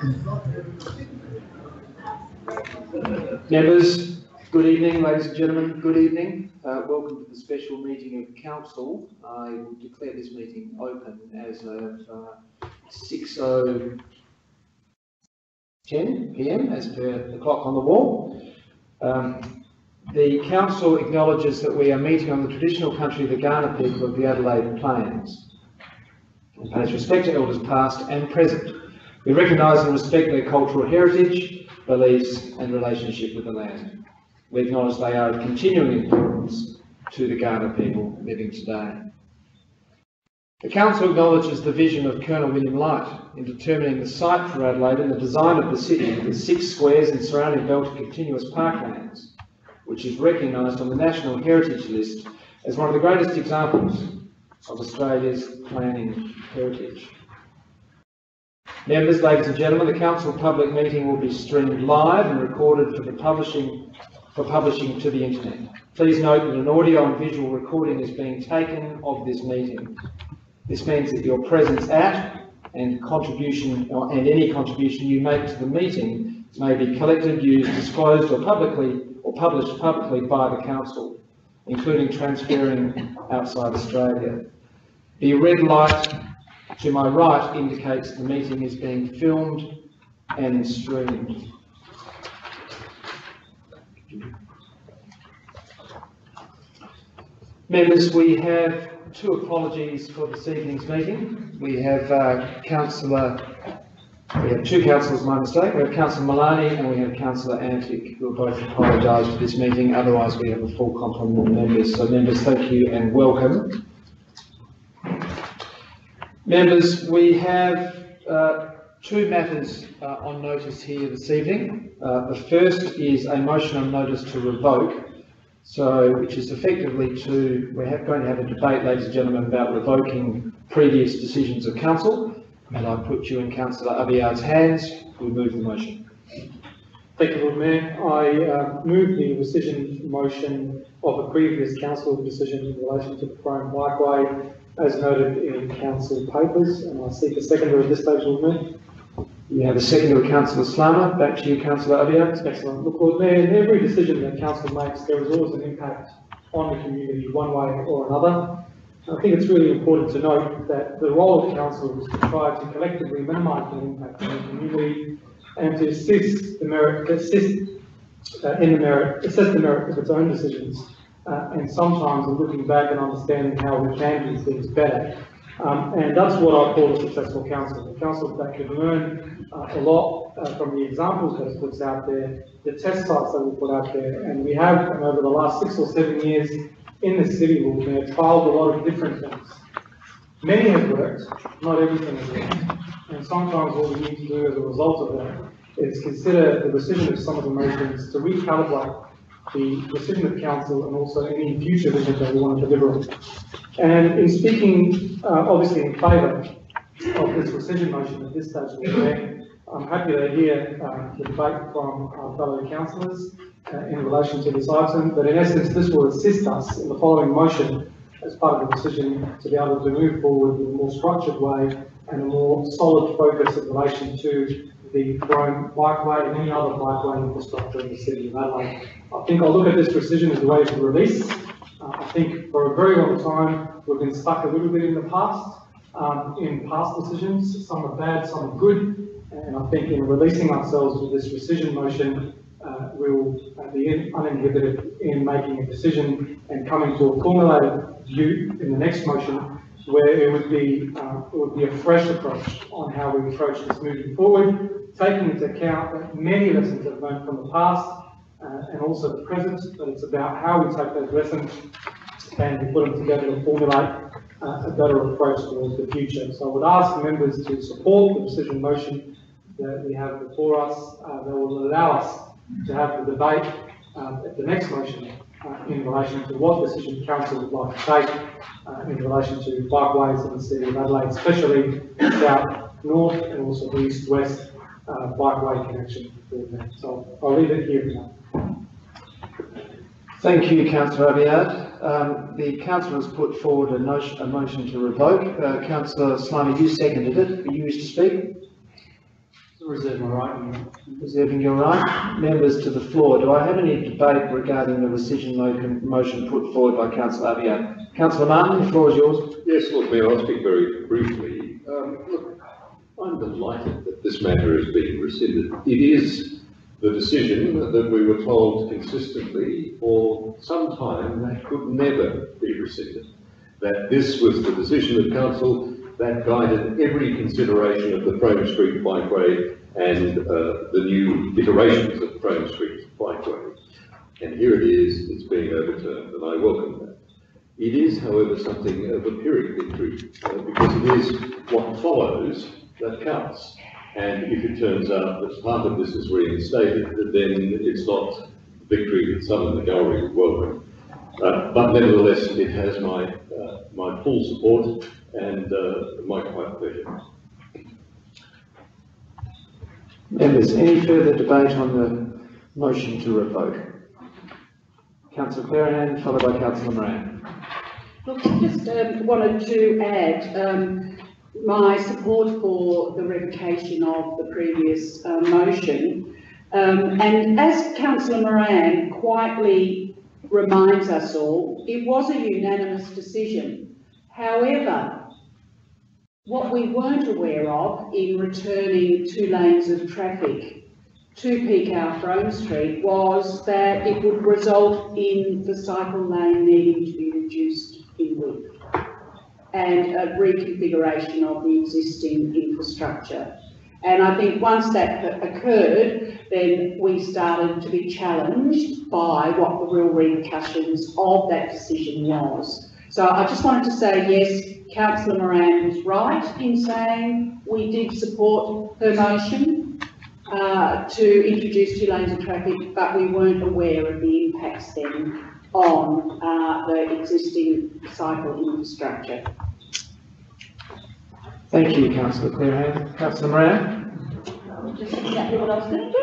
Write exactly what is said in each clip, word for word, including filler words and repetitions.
Members, good evening, ladies and gentlemen, good evening. Uh, welcome to the special meeting of Council. I will declare this meeting open as of uh, six oh ten p m as per the clock on the wall. Um, the Council acknowledges that we are meeting on the traditional country of the Kaurna people of the Adelaide Plains and pays respect to elders past and present. We recognise and respect their cultural heritage, beliefs and relationship with the land. We acknowledge they are of continuing importance to the Kaurna people living today. The Council acknowledges the vision of Colonel William Light in determining the site for Adelaide and the design of the city with six squares and surrounding belt of continuous parklands, which is recognised on the National Heritage List as one of the greatest examples of Australia's planning heritage. Members, ladies and gentlemen, the Council public meeting will be streamed live and recorded for the publishing for publishing to the internet. Please note that an audio and visual recording is being taken of this meeting. This means that your presence at and contribution and any contribution you make to the meeting may be collected, used, disclosed or publicly or published publicly by the Council, including transferring outside Australia. The red light to my right indicates the meeting is being filmed and streamed. Members, we have two apologies for this evening's meeting. We have uh, Councillor, we have two councillors, my mistake. We have Councillor Milani and we have Councillor Antic, who are both apologise for this meeting. Otherwise, we have a full complement of members. So, members, thank you and welcome. Members, we have uh, two matters uh, on notice here this evening. Uh, the first is a motion on notice to revoke, so which is effectively to, we're have, going to have a debate, ladies and gentlemen, about revoking previous decisions of Council. And I put you in Councillor Abiad's hands. We move the motion. Thank you, Lord Mayor. I uh, move the rescission motion of a previous Council decision in relation to the Prime Bikeway, as noted in Council papers, and I seek a seconder at this stage, Lord Mayor. You have a seconder, Councillor Slama. Back to you, Councillor Abiad. Excellent. Look, Lord Mayor, in every decision that Council makes, there is always an impact on the community, one way or another. I think it's really important to note that the role of Council is to try to collectively minimise the impact on the community and to assist the merit, assist uh, in the merit, assess the merit of its own decisions. Uh, and sometimes we're looking back and understanding how we can do things better. Um, and that's what I call a successful council. A council that can learn uh, a lot uh, from the examples that it puts out there, the test sites that we put out there. And we have, and over the last six or seven years in the city, we've trialled a lot of different things. Many have worked, not everything has worked. And sometimes what we need to do as a result of that is consider the decision of some of the motions to recalibrate the decision of Council and also any future vision that we want to deliver on. And in speaking, uh, obviously in favour of this rescission motion at this stage, I'm happy to hear uh, the debate from our fellow councillors uh, in relation to this item, but in essence this will assist us in the following motion as part of the decision to be able to move forward in a more structured way and a more solid focus in relation to the Rome bikeway and any other bikeway infrastructure in the city of Adelaide. I think I'll look at this decision as a way to release. Uh, I think for a very long time we've been stuck a little bit in the past, um, in past decisions. Some are bad, some are good, and I think in releasing ourselves with this rescission motion, uh, we will uh, be uninhibited in making a decision and coming to a formulated view in the next motion, where it would be uh, it would be a fresh approach on how we approach this moving forward, taking into account that many lessons have learned from the past uh, and also the present, but it's about how we take those lessons and we put them together to formulate uh, a better approach towards the future. So I would ask members to support the decision motion that we have before us uh, that will allow us to have the debate uh, at the next motion uh, in relation to what decision Council would like to take uh, in relation to bikeways in the city of Adelaide, especially south, north and also the east-west uh, bikeway connection. So I'll leave it here for now. Thank you, Councillor Abiad. Um, the Councillor has put forward a, notion, a motion to revoke. Uh, Councillor Slimy, you seconded it. You wish to speak? Reserve my right. Reserving your right. Members to the floor, do I have any debate regarding the rescission mo motion put forward by Councillor Abiad? Councillor Martin, the floor is yours. Yes, Lord Mayor, I'll speak very briefly. Um, look, I'm delighted that this matter is being rescinded. It is the decision that we were told consistently for some time that could never be rescinded. That this was the decision of Council that guided every consideration of the Frome Street bikeway and uh, the new iterations of Frome Street bikeway. And here it is, it's being overturned, and I welcome that. It is, however, something of a Pyrrhic victory, uh, because it is what follows that counts. And if it turns out that part of this is reinstated, then it's not victory that some in the gallery would welcome. Uh, but nevertheless, it has my, uh, my full support and uh, my quite pleasure. Members, any further debate on the motion to revoke? Councillor Clerihan, followed by Councillor Moran. Look, I just um, wanted to add um, my support for the revocation of the previous uh, motion. Um, and as Councillor Moran quietly reminds us all, it was a unanimous decision. However, what we weren't aware of in returning two lanes of traffic to peak hour Frome Street was that it would result in the cycle lane needing to be reduced in width and a reconfiguration of the existing infrastructure. And I think once that occurred, then we started to be challenged by what the real repercussions of that decision was. So I just wanted to say, yes, Councillor Moran was right in saying we did support her motion uh, to introduce two lanes of traffic, but we weren't aware of the impacts then on uh, the existing cycle infrastructure. Thank you, Councillor Clerihan. Councillor Moran. Just exactly what I was going to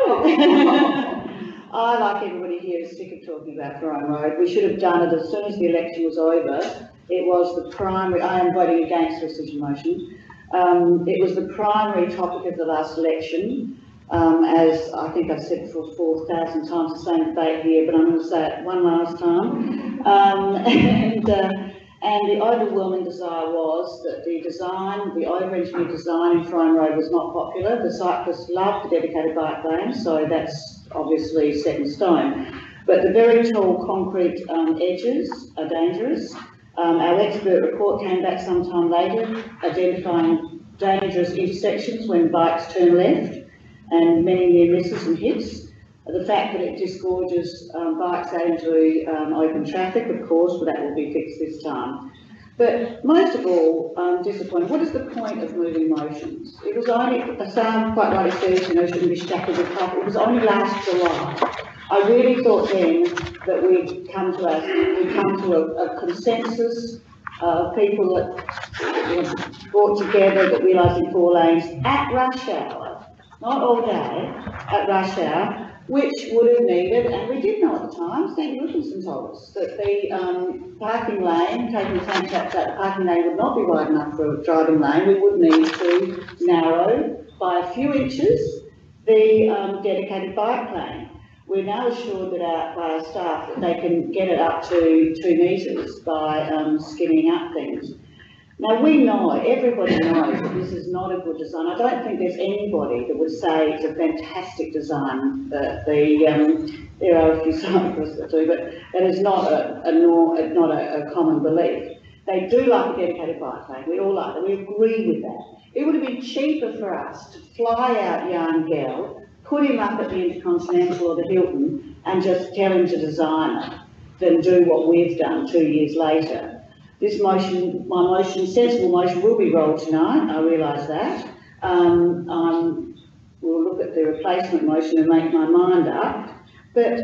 do. I, like everybody here, is sick of talking about Frome Road. We should have done it as soon as the election was over. It was the primary, I am voting against the rescission motion. Um, it was the primary topic of the last election. Um, as I think I've said for four thousand times the same debate here, but I'm going to say it one last time. Um, and, uh, and the overwhelming desire was that the design, the over-engineered design in Frome Road was not popular. The cyclists loved the dedicated bike lane, so that's obviously set in stone. But the very tall concrete um, edges are dangerous. Um, our expert report came back sometime later, identifying dangerous intersections when bikes turn left, and many near misses and hits. The fact that it disgorges um, bikes out into um, open traffic, of course, but that will be fixed this time. But most of all, um, disappointing. What is the point of moving motions? It was only, Sam quite rightly says, you know, shouldn't be shackled with profit. It was only last July. I really thought then that we'd come to a, we'd come to a, a consensus of uh, people that you know, brought together that realised in four lanes at rush hour, not all day, at rush hour, which would have needed, and we did know at the time, Steve Wilkinson told us, that the um, parking lane, taking the same traps out, the parking lane would not be wide enough for a driving lane. We would need to narrow by a few inches the um, dedicated bike lane. We're now assured that our, by our staff that they can get it up to two metres by um, skinning up things. Now we know, everybody knows that this is not a good design. I don't think there's anybody that would say it's a fantastic design. The, the, um, there are a few cyclists that do, but it is not a, a, nor, not a, a common belief. They do like a dedicated bike lane. We all like that. We agree with that. It would have been cheaper for us to fly out Jan Gell, put him up at the Intercontinental or the Hilton, and just tell him to design it, than do what we've done two years later. This motion, my motion, sensible motion, will be rolled tonight, I realise that. Um, um, we'll look at the replacement motion and make my mind up. But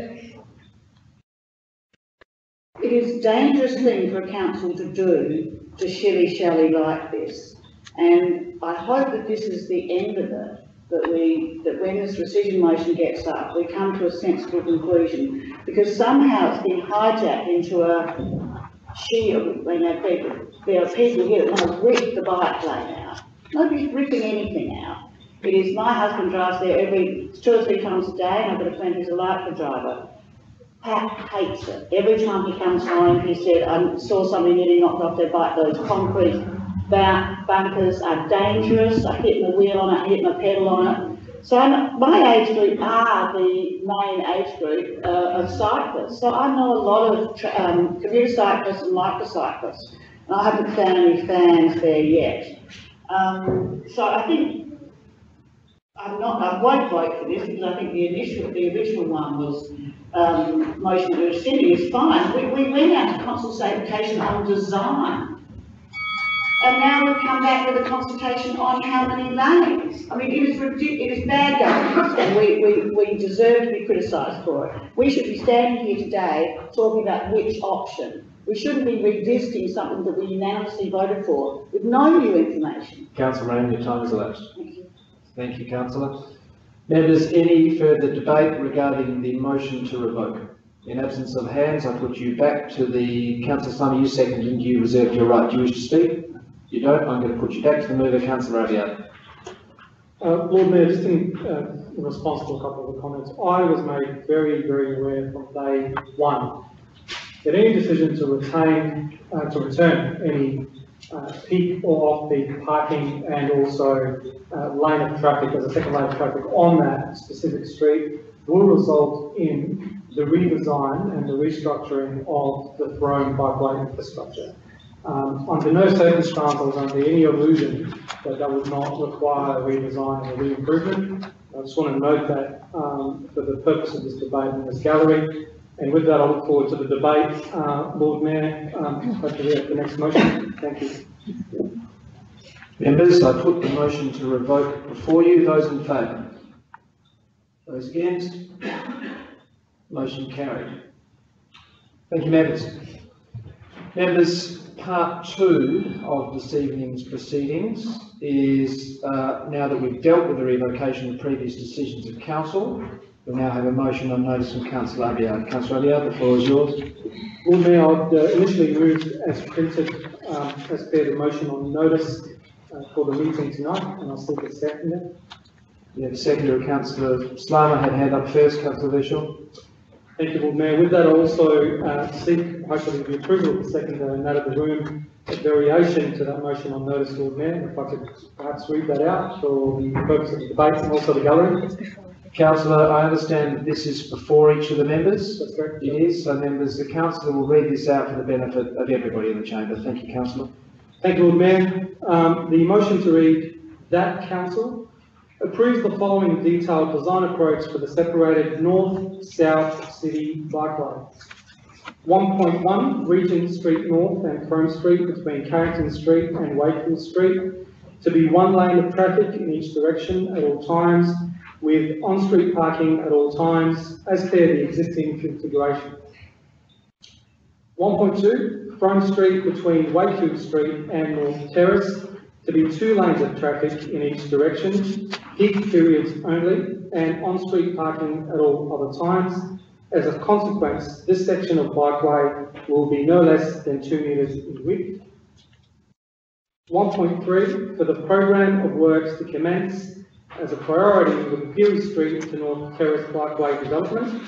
it is a dangerous thing for a council to do, to shilly-shally like this. And I hope that this is the end of it, that we, that when this rescission motion gets up, we come to a sensible conclusion. Because somehow it's been hijacked into a shield, when there are people, there are people here that want to rip the bike lane out. Nobody's ripping anything out. It is, my husband drives there every, two or three times a day, and I've got a friend who's a Leica driver. Pat hates it. Every time he comes home, he said, I saw somebody nearly knocked off their bike. Those concrete bumpers are dangerous. I hit my wheel on it, I hit my pedal on it. So I'm, my age group are the main age group uh, of cyclists. So I know a lot of um, commuter cyclists and microcyclists, and I haven't found any fans there yet. Um, so I think I'm not, I won't vote for this because I think the initial, the original one was um, motion to rescind is fine. We, we went out to consultation on design. And now we've come back with a consultation on how many lanes. I mean, it is ridiculous, it is bad governance, and we, we, we deserve to be criticised for it. We should be standing here today talking about which option. We shouldn't be revisiting something that we unanimously voted for with no new information. Councillor Rain, your time is elapsed. Thank you. Thank you, Councillor. Members, any further debate regarding the motion to revoke? In absence of hands, I put you back to the Councillor Summer. You seconded and you reserved your right. Do you wish to speak? You don't. I'm going to put you back to the mover, Councillor Adelaide. Uh, Lord Mayor, just in, uh, in response to a couple of the comments, I was made very, very aware from day one that any decision to retain, uh, to return any uh, peak or off-peak parking and also uh, lane of traffic as a second lane of traffic on that specific street will result in the redesign and the restructuring of the Throne bikeway infrastructure. Um, under no circumstance I was under any illusion that that would not require a redesign and a re-improvement. I just want to note that um, for the purpose of this debate in this gallery. And with that, I look forward to the debate, uh, Lord Mayor, um, hopefully at the next motion. Thank you. Members, I put the motion to revoke before you. Those in favour? Those against? Motion carried. Thank you, members. Members, part two of this evening's proceedings is, uh, now that we've dealt with the revocation of previous decisions of council, we now have a motion on notice from Councillor Abiad. Councillor Abiad, the floor is yours. Lord Mayor, I'd uh, initially moved as printed um, as per the motion on notice uh, for the meeting tonight, and I'll still get second it. You have seconder, Councillor Slama had hand up first. Councillor Vishal. Thank you, Lord Mayor. With that, I also uh, seek, hopefully, the approval of the seconder and that of the room, a variation to that motion on notice, Lord Mayor. If I could perhaps read that out for the purpose of the debate and also the gallery. Councillor, I understand that this is before each of the members. That's correct. It is. So, members, the councillor will read this out for the benefit of everybody in the chamber. Thank you, Councillor. Thank you, Lord Mayor. Um, the motion to read that council approves the following detailed design approach for the separated north-south city bikeway. one point one, Regent Street North and Frome Street between Carrington Street and Wakefield Street to be one lane of traffic in each direction at all times, with on-street parking at all times as per the existing configuration. one point two, Frome Street between Wakefield Street and North Terrace to be two lanes of traffic in each direction, peak periods only, and on-street parking at all other times. As a consequence, this section of bikeway will be no less than two metres in width. one point three, for the program of works to commence as a priority with Peary Street to North Terrace bikeway development.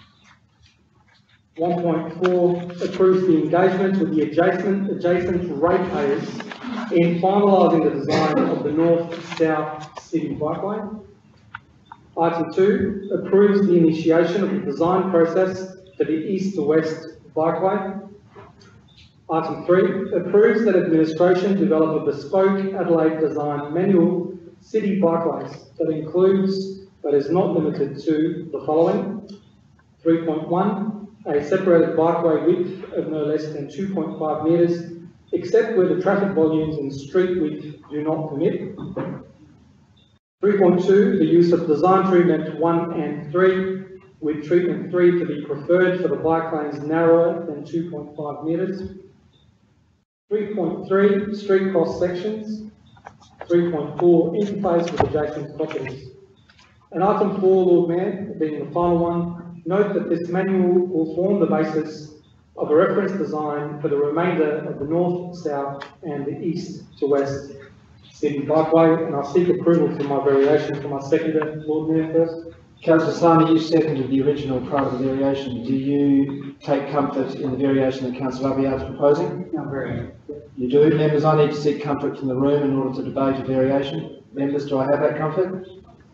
one point four, approves the engagement with the adjacent, adjacent ratepayers in finalising the design of the north-south city bikeway. Item two, approves the initiation of the design process for the east to west bikeway. Item three, approves that administration develop a bespoke Adelaide design manual city bikeways that includes, but is not limited to, the following. three point one, a separated bikeway width of no less than two point five metres, except where the traffic volumes and street width do not permit. three point two, the use of design treatment one and three, with treatment three to be preferred for the bike lanes narrower than two point five metres. three point three, street cross sections. three point four, interface with adjacent properties. And item four, Lord Mayor, being the final one, note that this manual will form the basis of a reference design for the remainder of the north, south and the east to west city bikeway, and I'll seek approval for my variation for my seconder, Lord Mayor, first. Councillor Salami, you seconded the original part of the variation. Do you take comfort in the variation that Councillor Abiad is proposing? No, very. You do. Members, I need to seek comfort from the room in order to debate a variation. Members, do I have that comfort?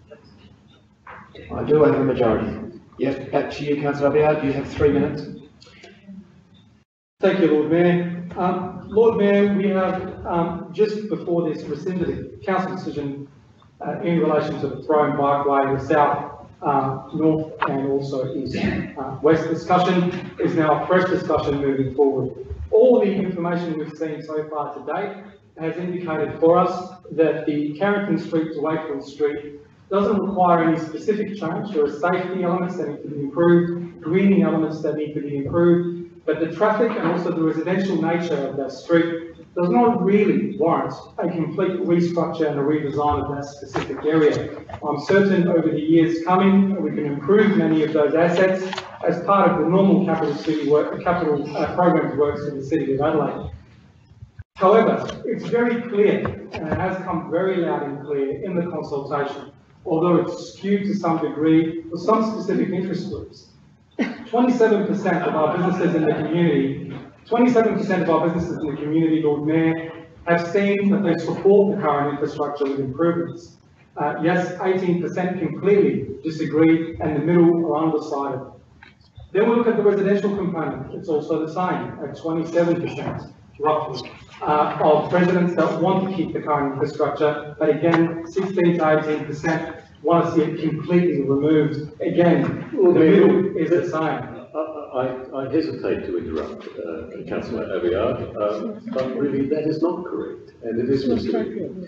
I do. I have a majority. Yes, back to you, Councillor Abiad. You have three minutes. Thank you, Lord Mayor. Um, Lord Mayor, we have um, just before this rescinded a council decision uh, in relation to the Throne Bikeway, the south, uh, north and also east uh, west discussion is now a fresh discussion moving forward. All the information we've seen so far to date has indicated for us that the Carrington Street to Wakefield Street doesn't require any specific change. There are safety elements that need to be improved, greening elements that need to be improved, but the traffic and also the residential nature of that street does not really warrant a complete restructure and a redesign of that specific area. I'm certain over the years coming, we can improve many of those assets as part of the normal capital city work, capital uh, programs works for the City of Adelaide. However, it's very clear, and it has come very loud and clear in the consultation, although it's skewed to some degree for some specific interest groups. twenty-seven percent of our businesses in the community, twenty-seven percent of our businesses in the community, Lord Mayor, have seen that they support the current infrastructure with improvements. Uh, yes, eighteen percent completely disagree, and the middle are undecided. Then we look at the residential component. It's also the same at twenty-seven percent, roughly, uh, of residents that want to keep the current infrastructure, but again, sixteen to eighteen percent want to see it completely removed. Again, the middle is the same. I, I hesitate to interrupt uh, Councillor Abiad, um, but really that is not correct, and it is misleading.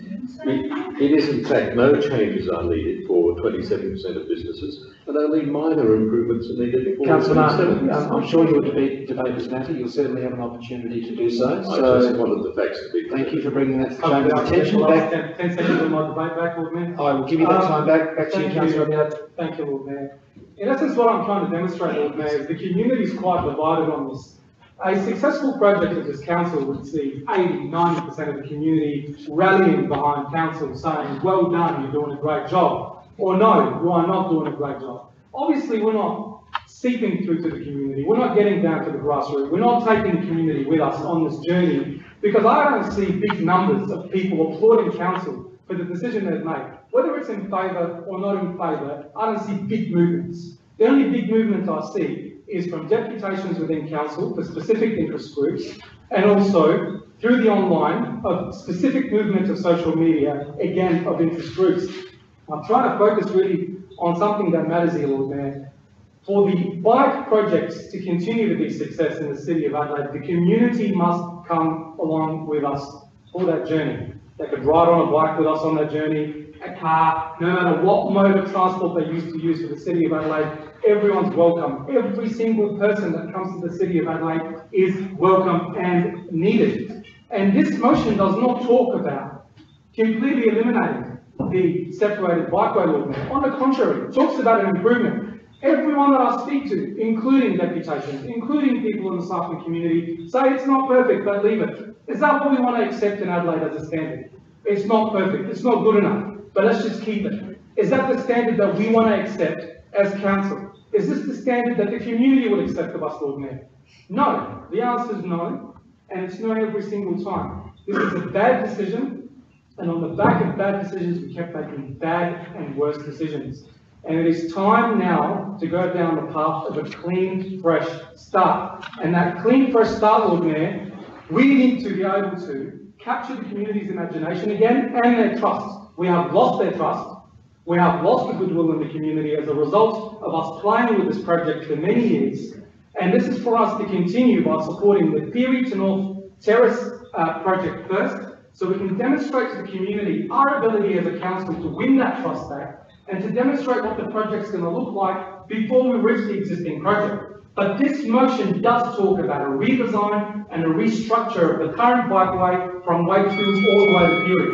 It, it is in fact no changes are needed for twenty-seven percent of businesses, and only minor improvements are needed for Councillor twenty-seven. Martin, um, I'm sure you'll debate, debate this matter. You'll certainly have an opportunity to do so. I so just wanted the facts to be clear. Thank you for bringing that to the Chamber's attention. Back, ten, ten seconds on my debate back, Lord Mayor. I will give you that Um, time back. Back to you, thank Councillor you. Abiad. Thank you, Lord Mayor. In essence, what I'm trying to demonstrate, Lord Mayor, is the community is quite divided on this. A successful project of this council would see eighty, ninety percent of the community rallying behind council saying, well done, you're doing a great job. Or no, you are not doing a great job. Obviously, we're not seeping through to the community. We're not getting down to the grassroots. We're not taking the community with us on this journey, because I don't see big numbers of people applauding council for the decision they've made. Whether it's in favour or not in favour, I don't see big movements. The only big movement I see is from deputations within council for specific interest groups, and also through the online of specific movement of social media, again, of interest groups. I'm trying to focus really on something that matters here, Lord Mayor. For the bike projects to continue to be success in the City of Adelaide, the community must come along with us for that journey. They could ride on a bike with us on that journey, a car, no matter what mode of transport they used to use for the City of Adelaide, everyone's welcome. Every single person that comes to the City of Adelaide is welcome and needed. And this motion does not talk about completely eliminating the separated bikeway, Lord Mayor. On the contrary, it talks about an improvement. Everyone that I speak to, including deputations, including people in the cycling community, say it's not perfect, but leave it. Is that what we want to accept in Adelaide as a standard? It's not perfect, it's not good enough, but let's just keep it. Is that the standard that we want to accept as council? Is this the standard that the community will accept of us, Lord Mayor? No. The answer is no, and it's no every single time. This is a bad decision, and on the back of bad decisions, we kept making bad and worse decisions. And it is time now to go down the path of a clean, fresh start. And that clean, fresh start, Lord Mayor, we need to be able to capture the community's imagination again and their trust. We have lost their trust. We have lost the goodwill in the community as a result of us playing with this project for many years. And this is for us to continue by supporting the Theory to North Terrace uh, project first, so we can demonstrate to the community our ability as a council to win that trust back and to demonstrate what the project's going to look like before we reach the existing project. But this motion does talk about a redesign and a restructure of the current bikeway from Wakefield all the way to Theory.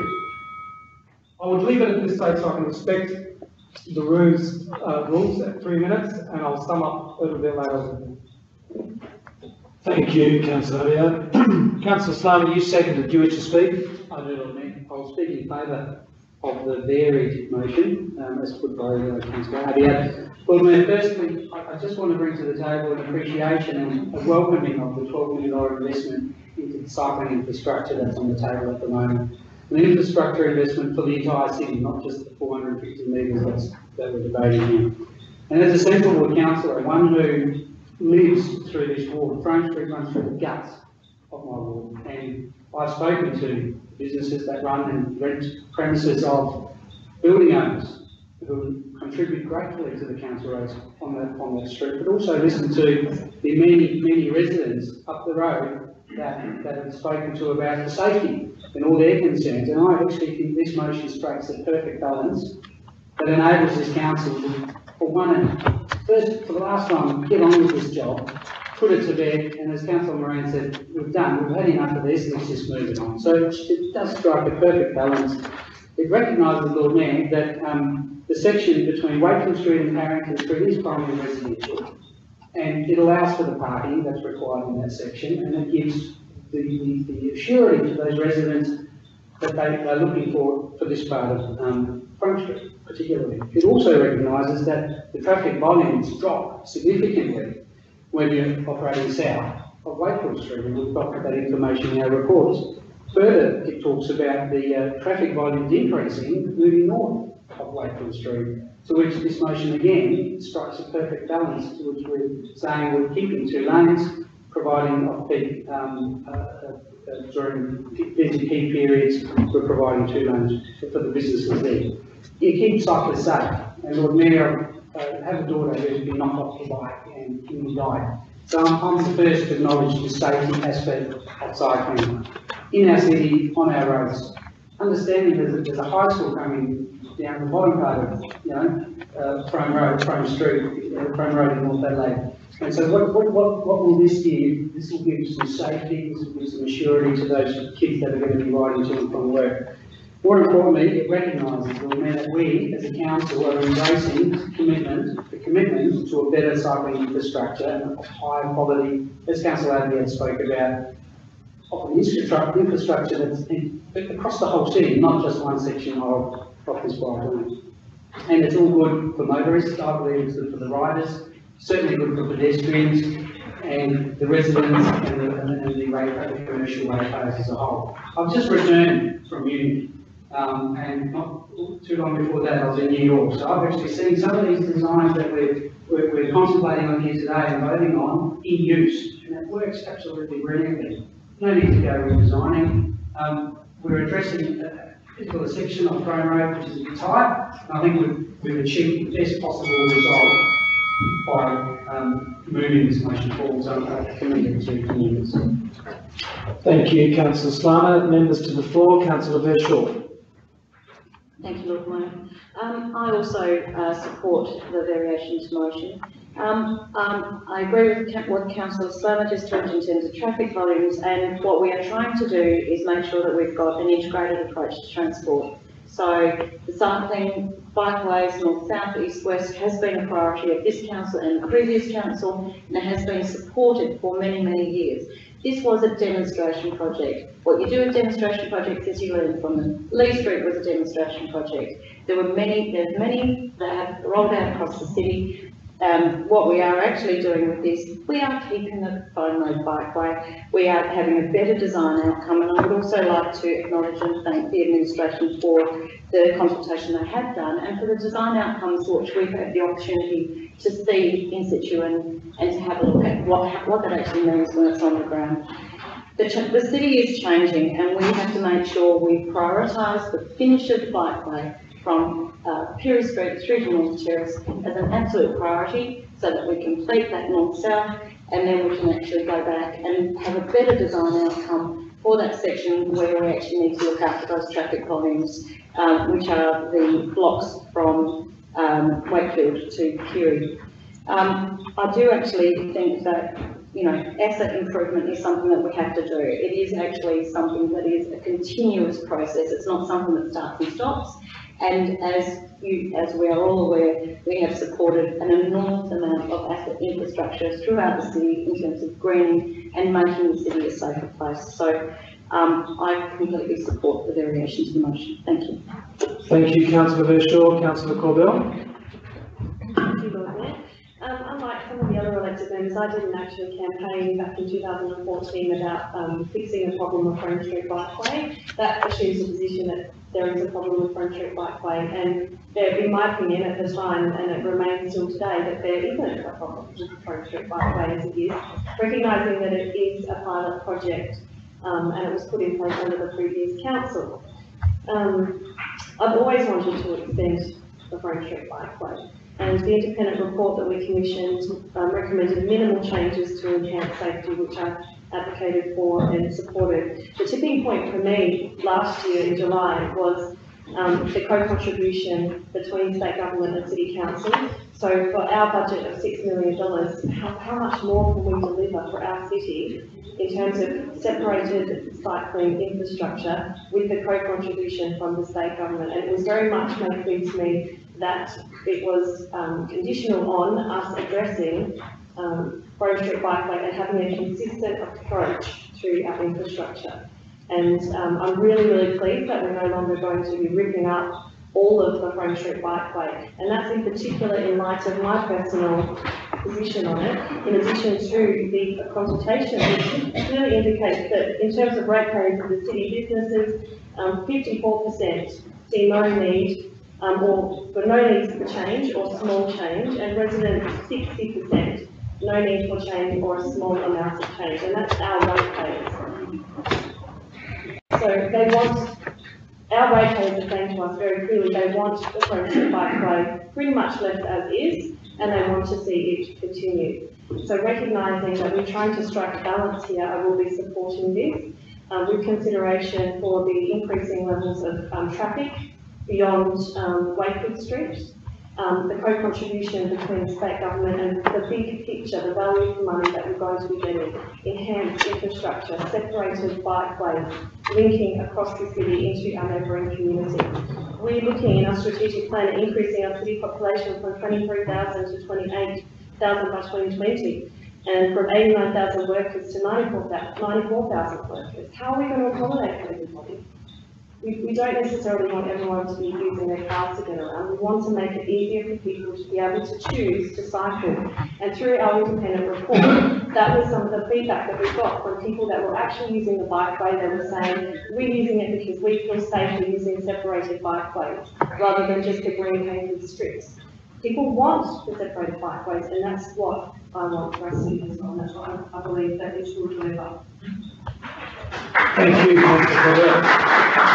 I would leave it at this stage so I can respect the room's uh, rules at three minutes, and I'll sum up a little bit later. Thank you, Councillor Abiad. Councillor Slamy, you seconded. Do you wish to speak? I do, Lord Mayor. I'll I'll speak in favour of the varied motion, um, as put by uh, Councillor Adelaide. Well, Mayor, firstly, I, I just want to bring to the table an appreciation and a welcoming of the twelve million dollars investment into the cycling infrastructure that's on the table at the moment. An infrastructure investment for the entire city, not just the four hundred fifty metres that's, that we're debating here. And as a Central Ward councillor, one who lives through this ward, Front Street runs through the guts of my ward, and I've spoken to businesses that run and rent premises of building owners who contribute gratefully to the council roads on that, on that street, but also listen to the many, many residents up the road that, that have spoken to about the safety and all their concerns. And I actually think this motion strikes a perfect balance that enables this council to, for one, and first, for the last time, get on with this job, put it to bed, and as Councillor Moran said, we've done, we've had enough of this, let's just move it on. So it does strike a perfect balance. It recognises, Lord Mayor, that um, the section between Wakefield Street and Harrington Street is primarily residential, and it allows for the parking that's required in that section, and it gives the, the, the surety to those residents that they, they're looking for for this part of um, Front Street, particularly. It also recognises that the traffic volumes drop significantly when you're operating south of Wakefield Street, and we've got that information in our reports. Further, it talks about the uh, traffic volumes increasing, moving north of Wakefield Street, to which this motion again strikes a perfect balance, to which we're saying we're keeping two lanes, providing off-peak um, uh, uh, during busy peak periods, we're providing two lanes for the businesses there. You keep cyclists safe, and Lord Mayor, uh, have a daughter who's been knocked off the bike and nearly died. So I'm, I'm the first to acknowledge the safety aspect of cycling in our city, on our roads. Understanding there's a, there's a high school coming down the bottom part of, you know, uh, Frome Road, Frome Street, uh, Frome Road in North Adelaide. And so what, what, what, what will this give? This will give some safety, this will give some assurity to those kids that are going to be riding to and from work. More importantly, it recognises that we, as a council, are embracing commitment, the commitment to a better cycling infrastructure and of higher quality, as Councillor Adelaide spoke about, of an infrastructure that's in, across the whole city, not just one section of, of this bike lane. And it's all good for motorists, I believe it's good for the riders, certainly good for pedestrians and the residents and the, and the, and the commercial ratepayers as a whole. I've just returned from uni. Um, and not too long before that I was in New York, so I've actually seen some of these designs that we're, we're, we're contemplating on here today and voting on in use, and it works absolutely brilliantly. No need to go redesigning. Um, we're addressing a particular section of Frome Road which is a bit tight, and I think we've, we've achieved the best possible result by um, moving this motion forward, so I'm committed to communities. Thank you, Councillor Slana. Members to the floor, Councillor Verschoor. Thank you, Lord Mayor. Um, I also uh, support the variations motion. Um, um, I agree with what Councillor Slana just talked in terms of traffic volumes, and what we are trying to do is make sure that we've got an integrated approach to transport. So the cycling, bikeways, north, south, east, west has been a priority of this council and the previous council, and it has been supported for many, many years. This was a demonstration project. What you do with demonstration projects is you learn from them. Lee Street was a demonstration project. There were many, there's many that have rolled out across the city. Um, what we are actually doing with this, we are keeping the Frome Road bikeway. We are having a better design outcome, and I would also like to acknowledge and thank the administration for the consultation they have done and for the design outcomes which we've had the opportunity to see in situ and, and to have a look at what, what that actually means when it's on the ground. The, the city is changing, and we have to make sure we prioritise the finish of the bikeway from uh, Pirie Street through to North Terrace as an absolute priority, so that we complete that north-south, and then we can actually go back and have a better design outcome for that section where we actually need to look after those traffic volumes, um, which are the blocks from um, Wakefield to Pirie. Um, I do actually think that, you know, asset improvement is something that we have to do. It is actually something that is a continuous process. It's not something that starts and stops. And as you, as we are all aware, we have supported an enormous amount of asset infrastructure throughout the city in terms of greening and making the city a safer place. So Um, I completely support the variation to the motion. Thank you. Thank you, Councillor Verschoor. Councillor Corbell. Thank you, Lord Mayor. Um, unlike some of the other elected members, I didn't actually campaign back in two thousand fourteen about um, fixing the problem of Front Street Bikeway. That assumes the position that there is a problem with Front Street Bikeway, and there, in my opinion at the time, and it remains still today, that there isn't a problem with Front Street Bikeway as it is, recognising that it is a pilot project um, and it was put in place under the previous council. Um, I've always wanted to extend the Front Street Bikeway. And the independent report that we commissioned um, recommended minimal changes to enhance safety, which I advocated for and supported. The tipping point for me last year in July was um, the co-contribution between state government and city council. So for our budget of six million dollars, how, how much more can we deliver for our city in terms of separated cycling infrastructure with the co-contribution from the state government? And it was very much made clear to me that it was um, conditional on us addressing um, Front Street Bikeway and having a consistent approach to our infrastructure. And um, I'm really, really pleased that we're no longer going to be ripping up all of the Front Street Bikeway. And that's in particular in light of my personal position on it, in addition to the consultation, which clearly indicates that in terms of ratepayers of the city businesses, um, fifty-four percent see no need Um, or for no need for change or small change, and residents sixty percent no need for change or a small amount of change, and that's our ratepayers. So they want, our ratepayers are saying to us very clearly, they want the Front Street Bikeway pretty much left as is, and they want to see it continue. So recognising that we're trying to strike a balance here, I will be supporting this um, with consideration for the increasing levels of um, traffic beyond um, Wakefield Street, um, the co-contribution between state government and the big picture, the value for money that we're going to be getting, enhanced infrastructure, separated bikeways, linking across the city into our neighbouring community. We're looking in our strategic plan at increasing our city population from twenty-three thousand to twenty-eight thousand by twenty twenty, and from eighty-nine thousand workers to ninety-four thousand workers. How are we going to accommodate everybody? We, we don't necessarily want everyone to be using their cars to get around. We want to make it easier for people to be able to choose to cycle. And through our independent report, that was some of the feedback that we got from people that were actually using the bikeway. They were saying, we're using it because we feel safer using separated bikeways rather than just the green painted strips. People want the separated bikeways, and that's what I want for our city as well. And that's what I, I believe that this will deliver. Thank you, Councillor Corbell.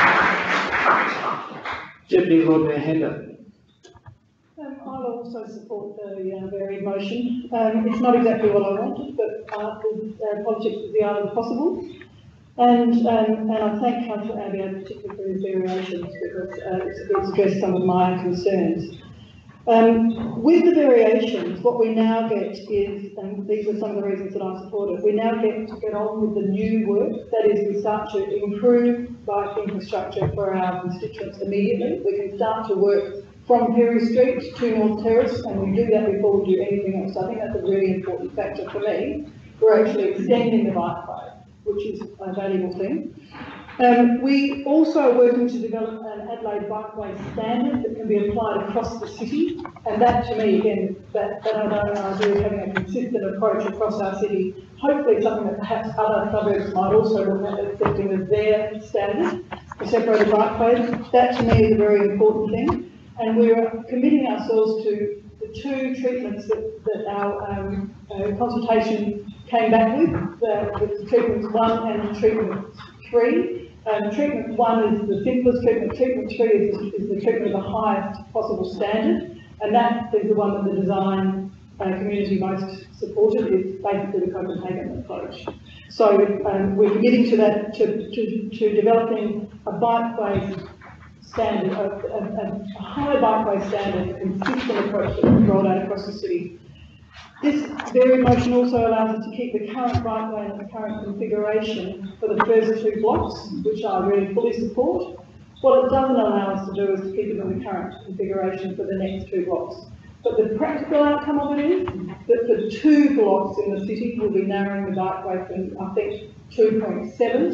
Deputy Lord Mayor Hender. Um, I'll also support the uh, varied motion. Um, it's not exactly what I wanted, but uh, uh, politics is the art of the possible. And, um, and I thank Councillor Adelaide particularly for his variations, because uh, it's, it's addressed some of my concerns. Um, with the variations, what we now get is, and these are some of the reasons that I support it, we now get to get on with the new work. That is, we start to improve bike infrastructure for our constituents immediately. We can start to work from Perry Street to North Terrace, and we do that before we do anything else. I think that's a really important factor for me. We're actually extending the bikeway, which is a valuable thing. Um, we also are working to develop an Adelaide bikeway standard that can be applied across the city, and that to me, again, that, that idea of having a consistent approach across our city, hopefully something that perhaps other suburbs might also look at accepting as their standard for separated bikeways. That to me is a very important thing, and we're committing ourselves to the two treatments that, that our um, uh, consultation came back with, the, the treatments one and treatment three. Um, treatment one is the simplest treatment. Treatment three is, is the treatment of the highest possible standard, and that is the one that the design uh, community most supported. Is basically the Copenhagen approach. So um, we're committing to that, to, to, to developing a bikeway standard, a, a, a high bikeway standard, a consistent approach that is rolled out across the city. This very motion also allows us to keep the current bikeway in its current configuration for the first two blocks, which I really fully support. What it doesn't allow us to do is to keep it in the current configuration for the next two blocks. But the practical outcome of it is that the two blocks in the city will be narrowing the bikeway from, I think, two point seven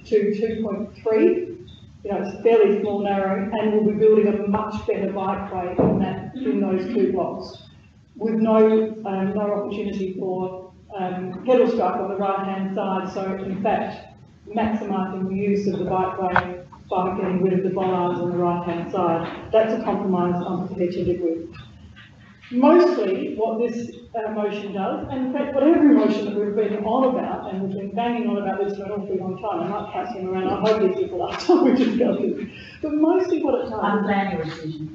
to two point three. You know, it's fairly small, narrow, and we'll be building a much better bikeway in that, in those two blocks, with no, um, no opportunity for, um, pedal strike on the right-hand side, so in fact, maximising the use of the bikeway by getting rid of the bollards on the right-hand side. That's a compromise I'm prepared to live with. Mostly what this uh, motion does, and in fact what every motion that we've been on about, and we've been banging on about this for an awfully long time, I might pass him around, I hope this is the last time we discuss it, but mostly what it does... I'm planning a decision.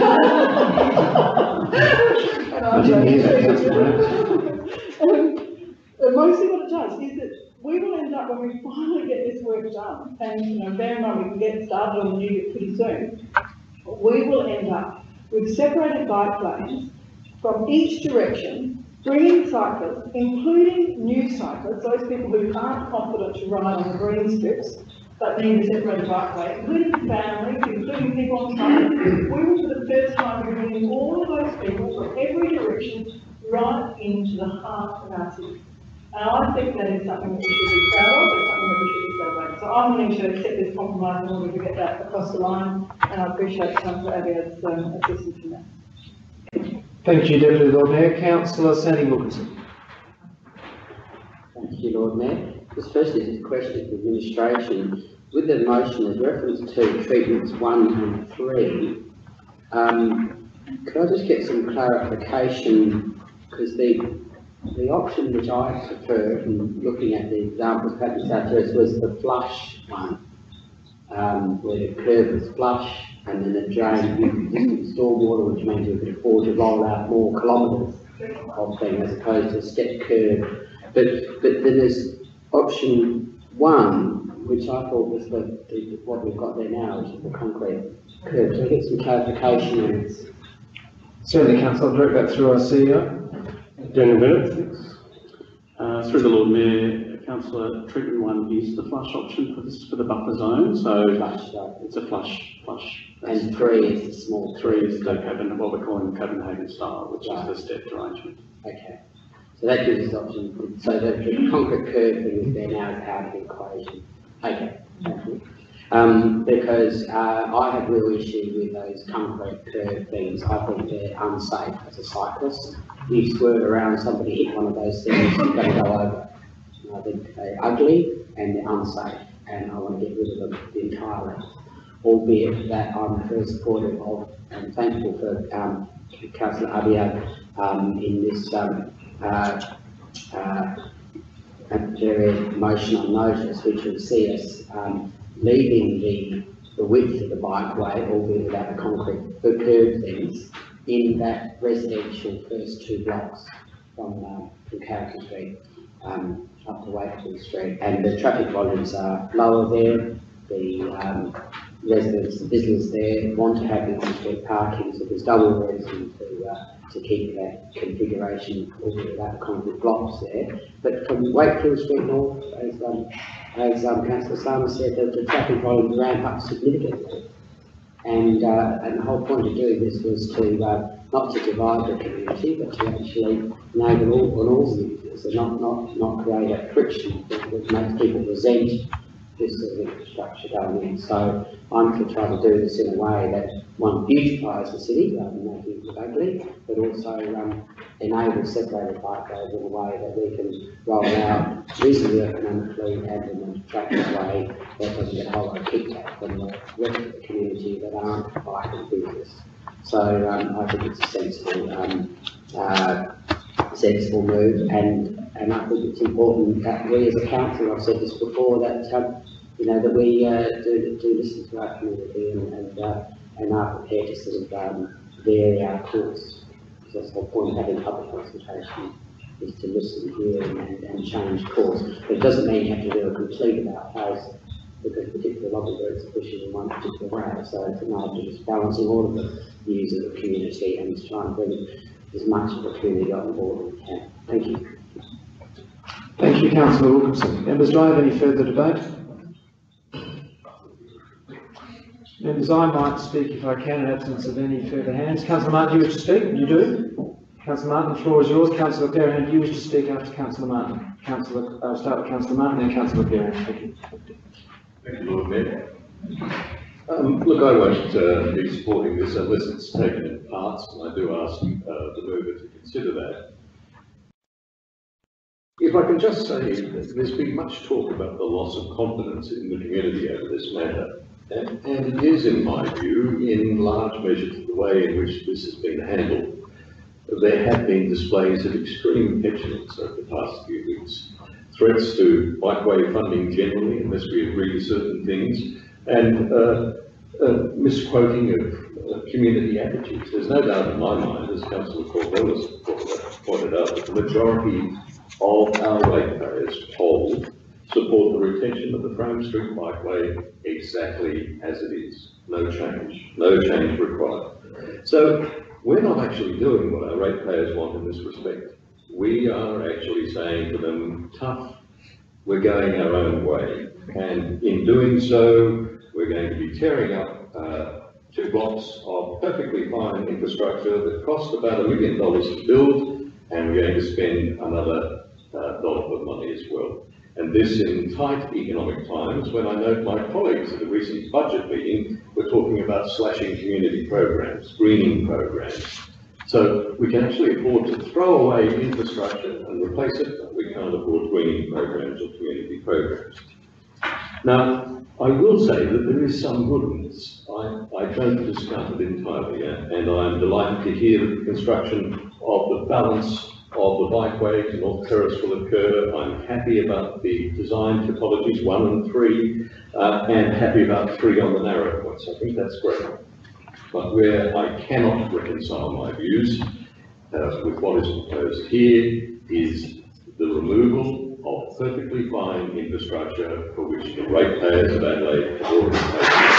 I didn't hear that, Councillor. um, uh, Mostly what it does is that we will end up, when we finally get this work done, and you know, bear in mind we can get started on the new bit pretty soon, we will end up with separated bike lanes from each direction, bringing cyclists, including new cyclists, those people who aren't confident to ride on the green strips, but need a separated bikeway, including families, including people on cycle. We will, for the first time, be bringing all of those people from every direction right into the heart of our city. And I think that is something that we should be proud of, it's something that we should be celebrating. So I'm willing to accept this compromise in order to get that across the line, and I appreciate Councillor Abiad's um, assistance in that. Thank you, Deputy Lord Mayor. Councillor Sandy Wilkinson. Thank you, Lord Mayor. Just firstly, is a question for administration. With the motion, there's reference to treatments one and three. Um, could I just get some clarification? Because the the option which I prefer, from looking at the examples Patrick suggests, was the flush one, um, where the curb is flush and then the drain, you can just install water, which means you can afford to roll out more kilometres of thing as opposed to a step curb. But but then there's option one, which I thought was the, the what we've got there now, which is the concrete curb. So I get some clarification on this. Certainly, Councillor. I'll direct that through our C E O. Daniel Bennett. Uh, through the Lord Mayor, Councillor, treatment one is the flush option for this for the buffer zone. So Flush, so. it's a flush flush. And three is the small Three is the Copenhagen, what we're calling the Copenhagen style, which Right. is the stepped arrangement. Okay. So that gives us option. So the, the concrete curb thing is there now is out of the equation. Okay. Thank you. Um, because uh, I have real issue with those concrete curb things. I think they're unsafe as a cyclist. You swerve around, somebody hit one of those things, you're going to go over. And I think they're ugly and they're unsafe, and I want to get rid of them entirely. Albeit that I'm very supportive of and thankful for um, Councillor Abiad um, in this um, uh, uh, very motion on notice, which will see us um, leaving the, the width of the bikeway, albeit without the concrete the curb things, in that residential first two blocks from, um, from Carrick Street um, up to Wakefield Street. And the traffic volumes are lower there. The um, residents, the business there want to have the on-street parking, so there's double reason to uh, to keep that configuration, albeit without the concrete blocks there. But from Wakefield Street North, as um, as um, Councillor Salma said, the, the traffic volumes ramp up significantly. And, uh, and the whole point of doing this was to, uh, not to divide the community, but to actually enable all, on all users, and not, not, not create a friction that, that makes people resent this sort of infrastructure going in. So I'm to try to do this in a way that, one, beautifies the city, rather than making it look ugly, but also um, enables separated bikeways in a way that we can roll out reasonably economically and in an attractive way that doesn't get a whole lot of kickback from the rest of the community that aren't bike enthusiasts. So um, I think it's a sensible, um, uh, sensible move, and, and I think it's important that we as a council, I've said this before, that um, you know, that we uh, do, do listen to our community and, and, uh, and are prepared to sort of um, vary our course. Because that's the whole point of having public consultation, is to listen, hear and, and, and change course. But it doesn't mean you have to do a complete about face, because particular lobby groups are pushing in one particular way. So it's a matter of just balancing all of the views of the community and to try and bring as much of the community on board as we can. Thank you. Thank you, Councillor Wilkinson. Members, do I have any further debate? Members, I might speak if I can in absence of any further hands. Councillor Martin, do you wish to speak? You do. Councillor Martin, the floor is yours. Councillor Perrin, do you wish to speak after Councillor Martin? Councillor, I'll start with Councillor Martin, then Councillor Perrin. Thank you. Thank you, Lord Mayor. Um, look, I won't uh, be supporting this unless it's taken in parts, and I do ask uh, the mover to consider that. If I can just say, there's been much talk about the loss of confidence in the community over this matter, and, and it is, in my view, in large measure to the way in which this has been handled. There have been displays of extreme petulance over the past few weeks, threats to bikeway funding generally, unless we agree to certain things, and uh, uh, misquoting of uh, community attitudes. There's no doubt in my mind, as Councillor Corbell has pointed out, that the majority of our ratepayers polled support the retention of the Frame Street Bikeway exactly as it is. No change, no change required. So we're not actually doing what our ratepayers want in this respect. We are actually saying to them, tough, we're going our own way. And in doing so, we're going to be tearing up uh, two blocks of perfectly fine infrastructure that cost about a million dollars to build, and we're going to spend another uh, dollop of money as well. And this in tight economic times, when I note my colleagues at the recent budget meeting were talking about slashing community programs, greening programs. So we can actually afford to throw away infrastructure and replace it, but we can't afford greening programs or community programs. Now, I will say that there is some good in this. I, I don't discount it entirely, and I'm delighted to hear that the construction of the balance of the bikeway to North Terrace will occur. I'm happy about the design topologies one and three, uh, and happy about three on the narrow points. I think that's great. But where I cannot reconcile my views uh, with what is proposed here is the removal of perfectly fine infrastructure for which the ratepayers of Adelaide have already paid.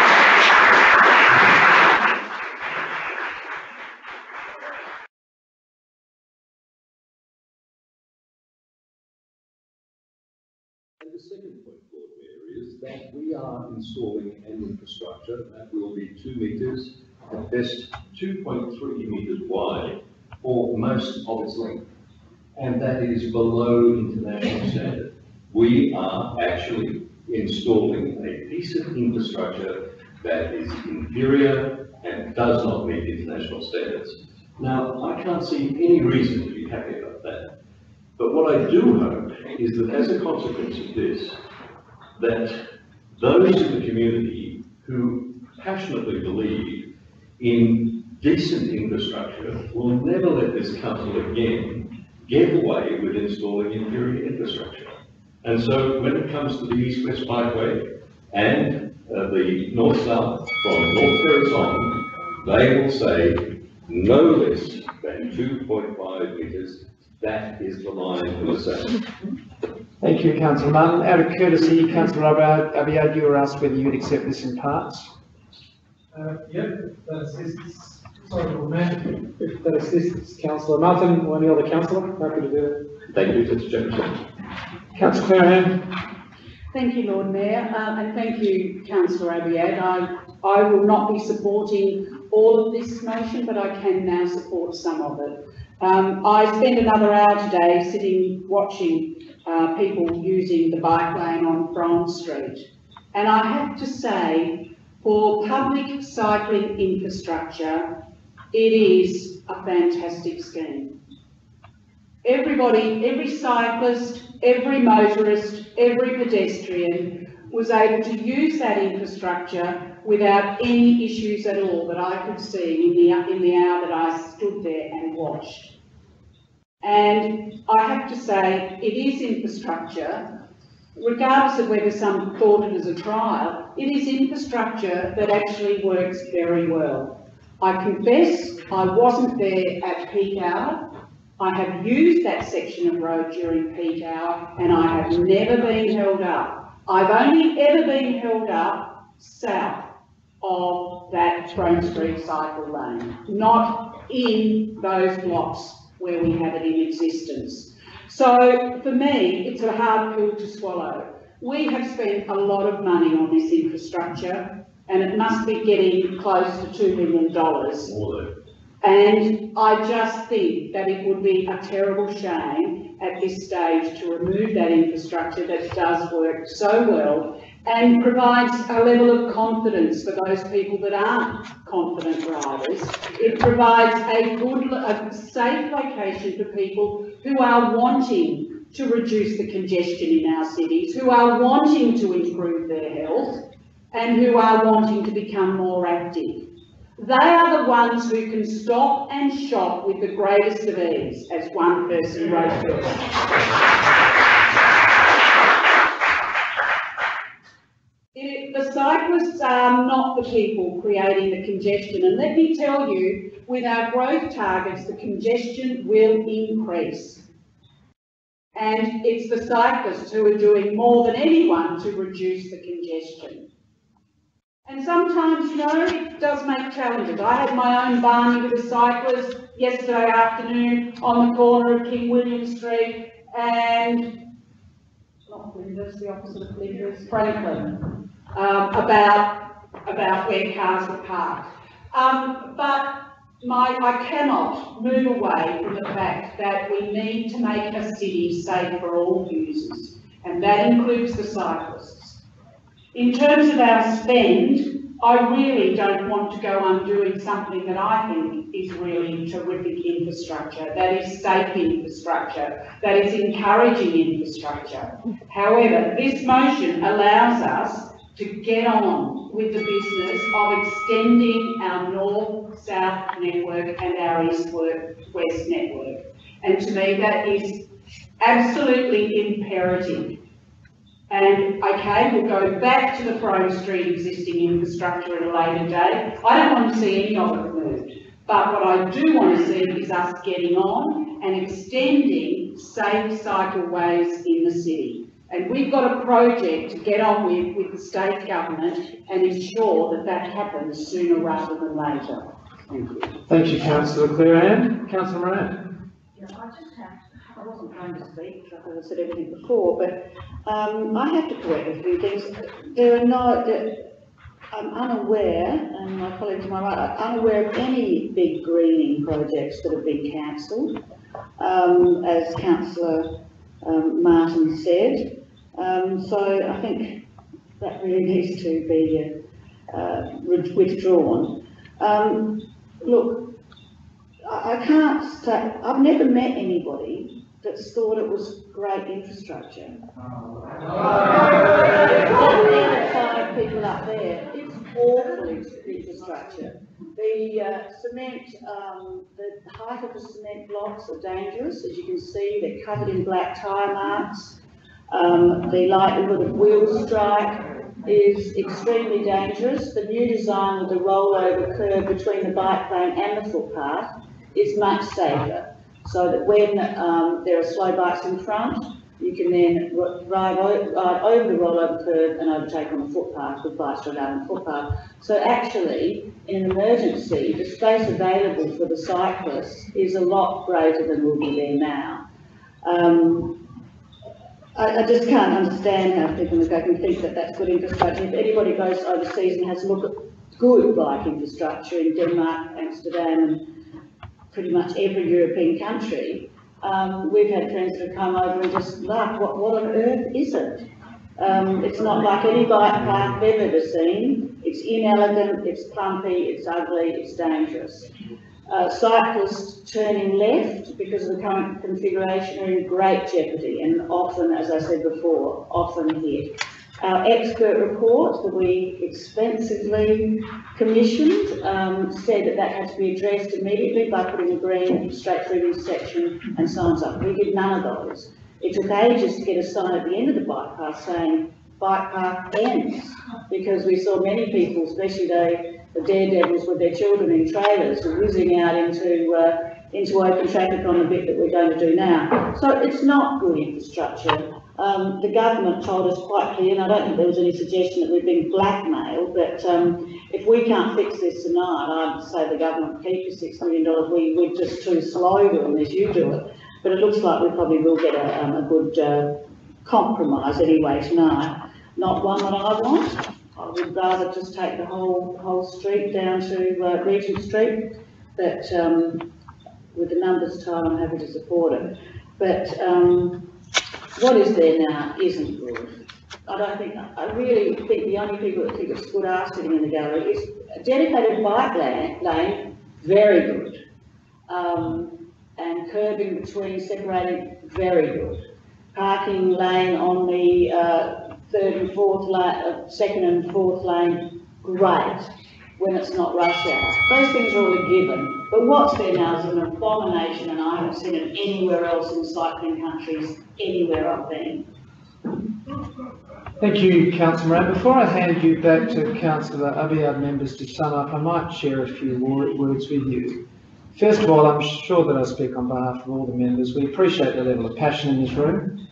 And the second point, Lord Mayor, is that we are installing an infrastructure that will be two metres, at best two point three metres wide for most of its length. And that is below international standard. We are actually installing a piece of infrastructure that is inferior and does not meet international standards. Now, I can't see any reason to be happy about that. But what I do hope is that as a consequence of this, that those in the community who passionately believe in decent infrastructure will never let this council again get away with installing inferior infrastructure. And so when it comes to the East-West Bikeway and uh, the North-South from North Terrace on, they will say no less than two point five metres. That is the line in the sand. Thank you, Councillor Martin. Out of courtesy, Councillor Abiad, you were asked whether you would accept this in parts. Uh, yep, that assists. Sorry, Lord Mayor. If that assists Councillor Martin or any other councillor, happy to do it. Thank you, Mister Jefferson. Councillor Clarahan. Thank you, Lord Mayor, um, and thank you, Councillor Abiad. I, I will not be supporting all of this motion, but I can now support some of it. Um, I spent another hour today sitting watching uh, people using the bike lane on Frome Street, and I have to say, for public cycling infrastructure, it is a fantastic scheme. Everybody, every cyclist, every motorist, every pedestrian was able to use that infrastructure without any issues at all that I could see in the, in the hour that I stood there and watched. And I have to say, it is infrastructure, regardless of whether some thought it as a trial, it is infrastructure that actually works very well. I confess I wasn't there at peak hour. I have used that section of road during peak hour and I have never been held up. I've only ever been held up south of that Frome Street cycle lane, not in those blocks where we have it in existence. So for me, it's a hard pill to swallow. We have spent a lot of money on this infrastructure and it must be getting close to two million dollars. And I just think that it would be a terrible shame at this stage to remove that infrastructure that does work so well and provides a level of confidence for those people that aren't confident riders. It provides a good, a safe location for people who are wanting to reduce the congestion in our cities, who are wanting to improve their health, and who are wanting to become more active. They are the ones who can stop and shop with the greatest of ease, as one person wrote to us. It, the cyclists are not the people creating the congestion, and let me tell you, with our growth targets, the congestion will increase. And it's the cyclists who are doing more than anyone to reduce the congestion. And sometimes, you know, it does make challenges. I had my own barney with a cyclist yesterday afternoon on the corner of King William Street and, not Flinders, the opposite of Flinders, Franklin, um, about, about where cars were parked. Um, but my, I cannot move away from the fact that we need to make a city safe for all users, and that includes the cyclists. In terms of our spend, I really don't want to go undoing something that I think is really terrific infrastructure, that is safe infrastructure, that is encouraging infrastructure. However, this motion allows us to get on with the business of extending our north-south network and our east-west network. And to me, that is absolutely imperative. And okay, we'll go back to the Frome Street existing infrastructure at a later date. I don't want to see any of it moved. But what I do want to see is us getting on and extending safe cycleways in the city. And we've got a project to get on with with the state government and ensure that that happens sooner rather than later. Thank you. Thank you, Councillor Claire Ann. Councillor Moran. Yeah, I just have, I wasn't going to speak, because I said everything before, but um, I have to correct a few things. There are no, there, I'm unaware, and my colleagues to my right are unaware of any big greening projects that have been cancelled, um, as Councillor um, Martin said. Um, so I think that really needs to be uh, uh, withdrawn. Um, look, I, I can't say, I've never met anybody that's thought it was great infrastructure. Probably the five people up there. It's awful infrastructure. The uh, cement, um, the height of the cement blocks are dangerous. As you can see, they're covered in black tyre marks. Um, the likelihood of wheel strike is extremely dangerous. The new design with the rollover curve between the bike lane and the footpath is much safer, so that when um, there are slow bikes in front, you can then ride, ride over the rollover curve and overtake on the footpath with bikes right out on the footpath. So actually, in an emergency, the space available for the cyclists is a lot greater than will be there now. Um, I, I just can't understand how people can think that that's good infrastructure. If anybody goes overseas and has a look at good bike infrastructure in Denmark, Amsterdam, and pretty much every European country, um, we've had friends that have come over and just laugh, what, what on earth is it? Um, it's not like any bike park they've ever seen. It's inelegant, it's clumpy, it's ugly, it's dangerous. Uh, cyclists turning left because of the current configuration are in great jeopardy and often, as I said before, often hit. Our expert report that we expensively commissioned um, said that that had to be addressed immediately by putting a green straight through this section and signs up. We did none of those. It took ages to get a sign at the end of the bike path saying bike path ends, because we saw many people, especially the, the daredevils with their children in trailers, whizzing out into uh, into open traffic on the bit that we're going to do now. So it's not good infrastructure. Um, the government told us quite clearly, and I don't think there was any suggestion that we've been blackmailed, but um, if we can't fix this tonight, I'd say the government keep the six million dollars. We, we're just too slow doing this, you do it. But it looks like we probably will get a, um, a good uh, compromise anyway tonight. Not one that I want. I would rather just take the whole whole street down to uh, Regent Street, but um, with the numbers tied, I'm happy to support it. But um, what is there now isn't good. I don't think, I really think the only people that think it's good are sitting in the gallery. Is a dedicated bike lane, lane very good. Um, and curbing between separating, very good. Parking lane on the uh, third and fourth lane, uh, second and fourth lane, great, when it's not rush hour. Those things are all a given. But what's there now is an abomination, and I haven't seen it anywhere else in cycling countries, anywhere I've been. Thank you, Councillor Moran. Before I hand you back to Councillor Abiad members to sum up, I might share a few more words with you. First of all, I'm sure that I speak on behalf of all the members. We appreciate the level of passion in this room.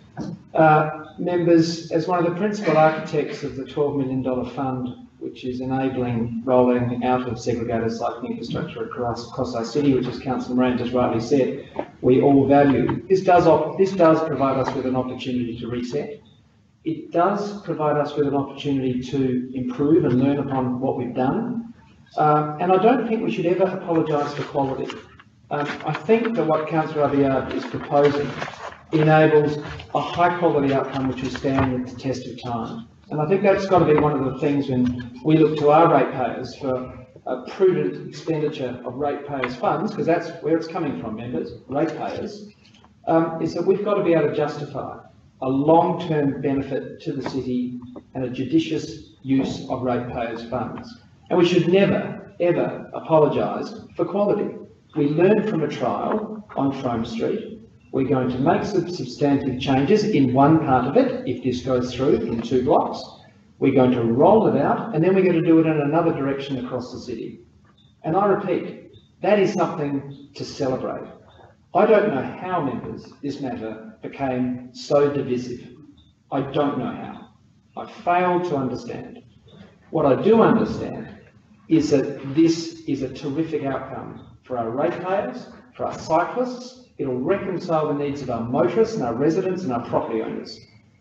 Uh, members, as one of the principal architects of the twelve million dollar fund, which is enabling rolling out of segregated cycling infrastructure across, across our city, which, as Councillor Moran just rightly said, we all value. This does, op this does provide us with an opportunity to reset. It does provide us with an opportunity to improve and learn upon what we've done. Uh, and I don't think we should ever apologise for quality. Um, I think that what Councillor Abiad is proposing enables a high quality outcome which will stand the test of time. And I think that's got to be one of the things when we look to our ratepayers for a prudent expenditure of ratepayers' funds, because that's where it's coming from, members, ratepayers, um, is that we've got to be able to justify a long-term benefit to the city and a judicious use of ratepayers' funds. And we should never, ever apologise for quality. We learned from a trial on Frome Street. We're going to make some substantive changes in one part of it, if this goes through in two blocks. We're going to roll it out, and then we're going to do it in another direction across the city. And I repeat, that is something to celebrate. I don't know how, members, this matter became so divisive. I don't know how. I fail to understand. What I do understand is that this is a terrific outcome for our ratepayers, for our cyclists. It'll reconcile the needs of our motorists and our residents and our property owners.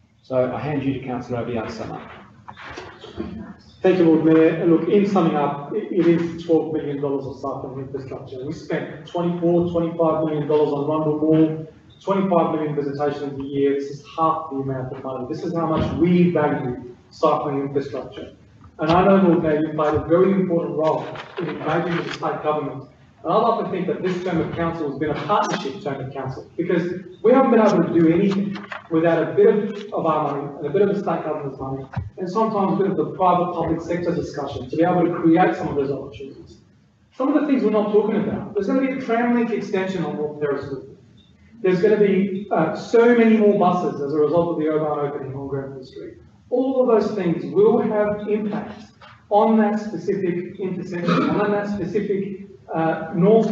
So I hand you to Councillor Abiad to sum up. Thank you, Lord Mayor. And look, in summing up, it, it is twelve million dollars of cycling infrastructure. We spent twenty-four, twenty-five million dollars on Rundle Mall, twenty-five million visitations a year. This is half the amount of money. This is how much we value cycling infrastructure. And I know, Lord Mayor, you played a very important role in engaging with the state government. And I'd like to think that this term of council has been a partnership term of council, because we haven't been able to do anything without a bit of, of our money and a bit of the state government's money, and sometimes a bit of the private-public sector discussion to be able to create some of those opportunities. Some of the things we're not talking about. There's going to be a tram link extension on North Terrace. There's going to be uh, so many more buses as a result of the Oban opening on Grenfell Street. All of those things will have impact on that specific intersection, on that specific uh, north,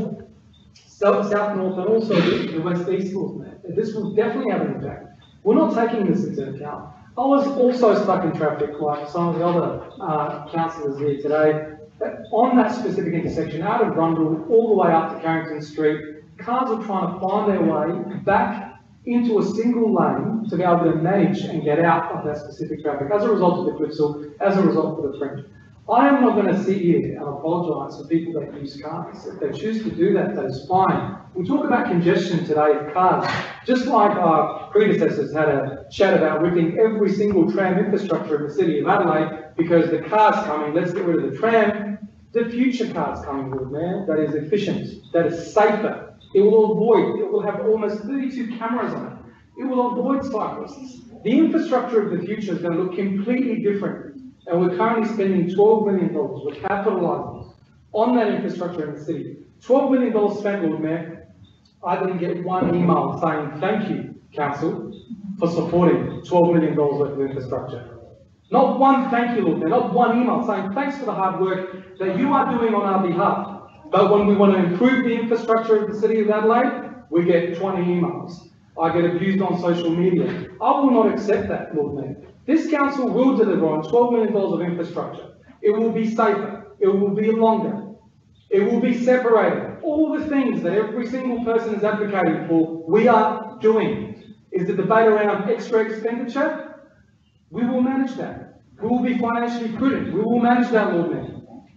south, south north, and also the, the west east north. This will definitely have an impact. We're not taking this into account. I was also stuck in traffic like some of the other uh, councillors here today. On that specific intersection, out of Rundle, all the way up to Carrington Street, cars are trying to find their way back into a single lane to be able to manage and get out of that specific traffic as a result of the Clipsal, as a result of the French. I am not going to sit here and apologise for people that use cars. If they choose to do that, that is fine. We talk about congestion today of cars, just like our predecessors had a chat about ripping every single tram infrastructure in the city of Adelaide because the car's coming, let's get rid of the tram. The future car's coming, Lord Mayor, that is efficient, that is safer. It will avoid, it will have almost thirty-two cameras on it. It will avoid cyclists. The infrastructure of the future is going to look completely different. And we're currently spending twelve million dollars, we're capitalising on that infrastructure in the city. twelve million dollars spent, Lord Mayor. I didn't get one email saying thank you, Council, for supporting twelve million dollars worth of infrastructure. Not one thank you, Lord Mayor, not one email saying thanks for the hard work that you are doing on our behalf. But when we want to improve the infrastructure of the city of Adelaide, we get twenty emails. I get abused on social media. I will not accept that, Lord Mayor. This council will deliver on twelve million dollars of infrastructure. It will be safer. It will be longer. It will be separated. All the things that every single person is advocating for, we are doing. Is the debate around extra expenditure? We will manage that. We will be financially prudent. We will manage that, Lord Mayor.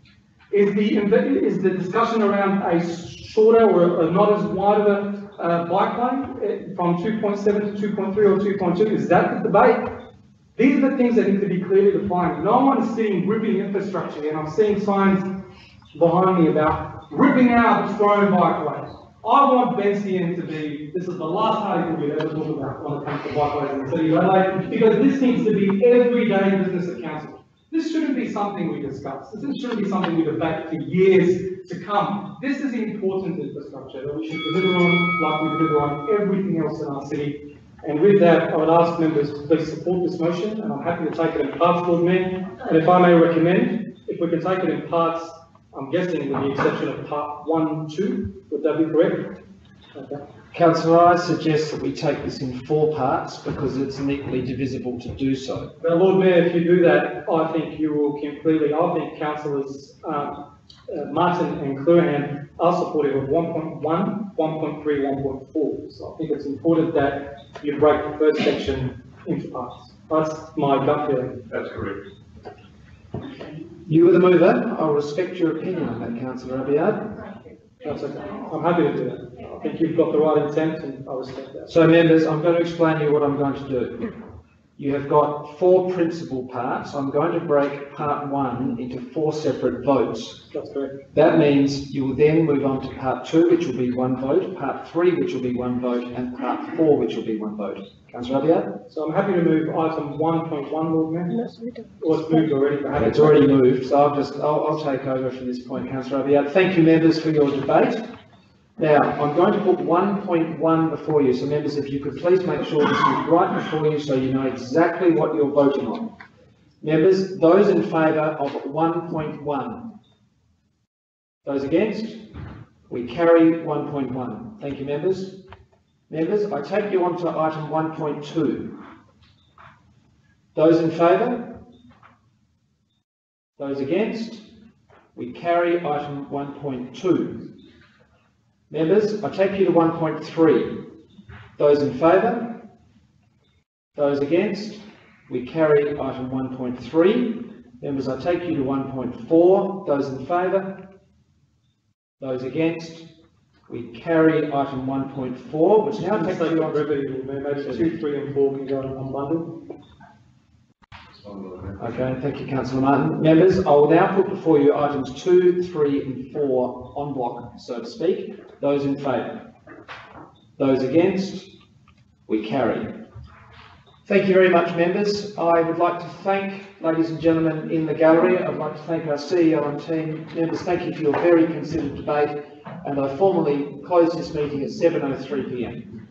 Is the, is the discussion around a shorter or a not as wide of a uh, bike lane from two point seven to two point three or two point two, is that the debate? These are the things that need to be clearly defined. No one's sitting ripping infrastructure, and I'm seeing signs behind me about ripping out Australian bikeways. I want Bensian to be, this is the last article we've ever talked about when it comes to bikeways in the city of Adelaide, because this needs to be everyday business at council. This shouldn't be something we discuss. This shouldn't be something we debate for years to come. This is important infrastructure that we should deliver on like we deliver on everything else in our city. And with that, I would ask members to please support this motion, and I'm happy to take it in parts, Lord Mayor. And if I may recommend, if we can take it in parts, I'm guessing with the exception of part one, two, would that be correct? Okay. Councillor, I suggest that we take this in four parts because it's neatly divisible to do so. Now, Lord Mayor, if you do that, I think you will completely, I think councillors um, uh, Martin and Cluhan are supportive of one point one, one point three, one point four. So I think it's important that you break the first section into parts. That's my gut feeling. That's correct. You were the mover. I'll respect your opinion on that, Councillor Abiad. That's okay. I'm happy to do that. I think you've got the right intent and I respect that. So members, I'm going to explain to you what I'm going to do. You have got four principal parts. I'm going to break part one into four separate votes. That's correct. That means you will then move on to part two, which will be one vote, part three, which will be one vote, and part four, which will be one vote. Councillor Abiad? So I'm happy to move item one point one, Lord Mayor. Or it's moved already. But It's already moved, so I'll just, I'll, I'll take over from this point, Councillor Abiad. Thank you, members, for your debate. Now, I'm going to put one point one before you, so members, if you could please make sure this is right before you so you know exactly what you're voting on. Members, those in favour of one point one? Those against? We carry one point one. Thank you, members. Members, I take you on to item one point two. Those in favour? Those against? We carry item one point two. Members, I take you to one point three. Those in favour? Those against? We carry item one point three. Members, I take you to one point four. Those in favour? Those against? We carry item one point four, which now takes you on brevity, maybe two, three and four can go in one bundle. Okay, thank you, Councillor Martin. Members, I will now put before you items two, three and four en bloc, so to speak. Those in favour? Those against? We carry. Thank you very much, members. I would like to thank, ladies and gentlemen in the gallery, I'd like to thank our C E O and team. Members, thank you for your very considered debate, and I formally close this meeting at seven oh three p m